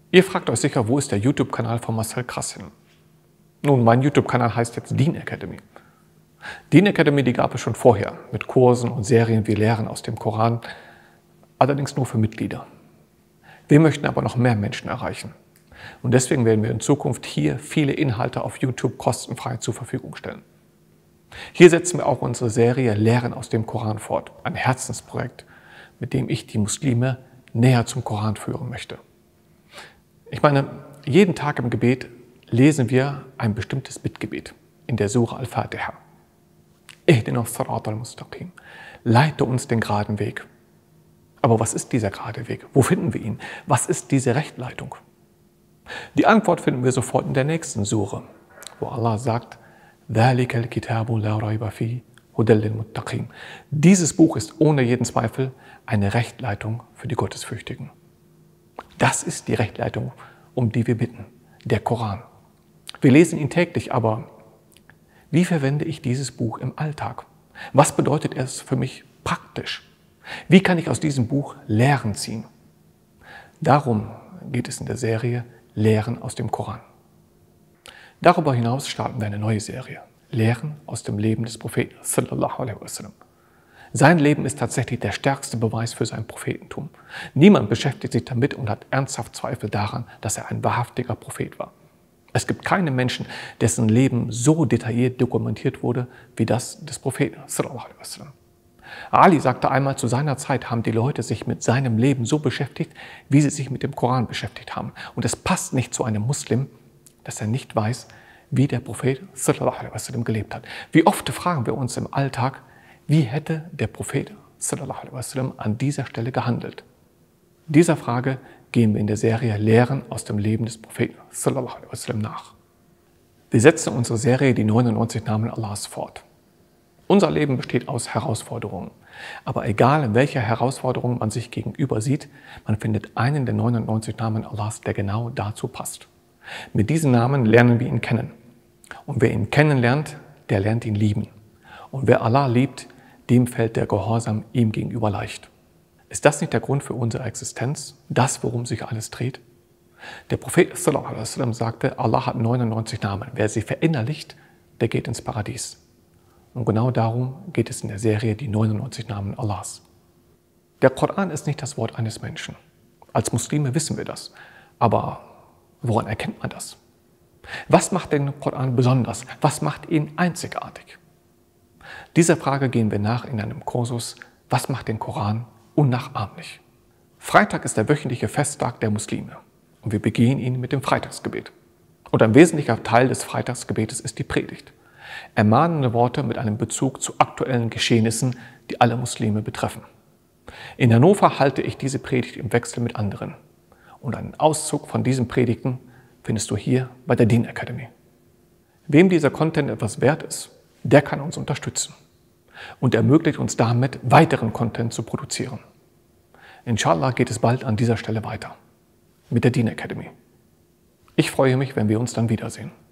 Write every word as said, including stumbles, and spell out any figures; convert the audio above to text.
Ihr fragt euch sicher, wo ist der YouTube-Kanal von Marcel Krassin? Nun, mein YouTube-Kanal heißt jetzt Deen Academy. Deen Academy, die gab es schon vorher, mit Kursen und Serien wie Lehren aus dem Koran, allerdings nur für Mitglieder. Wir möchten aber noch mehr Menschen erreichen. Und deswegen werden wir in Zukunft hier viele Inhalte auf YouTube kostenfrei zur Verfügung stellen. Hier setzen wir auch unsere Serie Lehren aus dem Koran fort, ein Herzensprojekt, mit dem ich die Muslime näher zum Koran führen möchte. Ich meine, jeden Tag im Gebet lesen wir ein bestimmtes Bittgebet in der Sura Al-Fatiha. Ihdina as-Sirat al-Mustaqim. Leite uns den geraden Weg. Aber was ist dieser gerade Weg? Wo finden wir ihn? Was ist diese Rechtleitung? Die Antwort finden wir sofort in der nächsten Sure, wo Allah sagt, ذَلِكَ الْكِتَابُ لَا رَيْبَ فِيهِ هُدًى لِلْمُتَّقِينَ. Dieses Buch ist ohne jeden Zweifel eine Rechtleitung für die Gottesfürchtigen. Das ist die Rechtleitung, um die wir bitten, der Koran. Wir lesen ihn täglich, aber wie verwende ich dieses Buch im Alltag? Was bedeutet es für mich praktisch? Wie kann ich aus diesem Buch Lehren ziehen? Darum geht es in der Serie Lehren aus dem Koran. Darüber hinaus starten wir eine neue Serie, Lehren aus dem Leben des Propheten sallallahu alaihi wasallam. Sein Leben ist tatsächlich der stärkste Beweis für sein Prophetentum. Niemand beschäftigt sich damit und hat ernsthaft Zweifel daran, dass er ein wahrhaftiger Prophet war. Es gibt keinen Menschen, dessen Leben so detailliert dokumentiert wurde wie das des Propheten sallallahu alaihi wasallam. Ali sagte einmal, zu seiner Zeit haben die Leute sich mit seinem Leben so beschäftigt, wie sie sich mit dem Koran beschäftigt haben. Und es passt nicht zu einem Muslim, dass er nicht weiß, wie der Prophet sallallahu alaihi wasallam gelebt hat. Wie oft fragen wir uns im Alltag, wie hätte der Prophet sallallahu alaihi wasallam an dieser Stelle gehandelt? Dieser Frage gehen wir in der Serie Lehren aus dem Leben des Propheten sallallahu alaihi wasallam nach. Wir setzen unsere Serie die neunundneunzig Namen Allahs fort. Unser Leben besteht aus Herausforderungen. Aber egal, in welcher Herausforderung man sich gegenüber sieht, man findet einen der neunundneunzig Namen Allahs, der genau dazu passt. Mit diesen Namen lernen wir ihn kennen. Und wer ihn kennenlernt, der lernt ihn lieben. Und wer Allah liebt, dem fällt der Gehorsam ihm gegenüber leicht. Ist das nicht der Grund für unsere Existenz? Das, worum sich alles dreht? Der Prophet sallallahu alaihi wasallam sagte, Allah hat neunundneunzig Namen. Wer sie verinnerlicht, der geht ins Paradies. Und genau darum geht es in der Serie die neunundneunzig Namen Allahs. Der Koran ist nicht das Wort eines Menschen. Als Muslime wissen wir das. Aber woran erkennt man das? Was macht den Koran besonders? Was macht ihn einzigartig? Dieser Frage gehen wir nach in einem Kursus, was macht den Koran unnachahmlich? Freitag ist der wöchentliche Festtag der Muslime und wir begehen ihn mit dem Freitagsgebet. Und ein wesentlicher Teil des Freitagsgebetes ist die Predigt. Ermahnende Worte mit einem Bezug zu aktuellen Geschehnissen, die alle Muslime betreffen. In Hannover halte ich diese Predigt im Wechsel mit anderen. Und einen Auszug von diesen Predigten findest du hier bei der Deen Academy. Wem dieser Content etwas wert ist, der kann uns unterstützen und ermöglicht uns damit, weiteren Content zu produzieren. Inshallah geht es bald an dieser Stelle weiter mit der Deen Academy. Ich freue mich, wenn wir uns dann wiedersehen.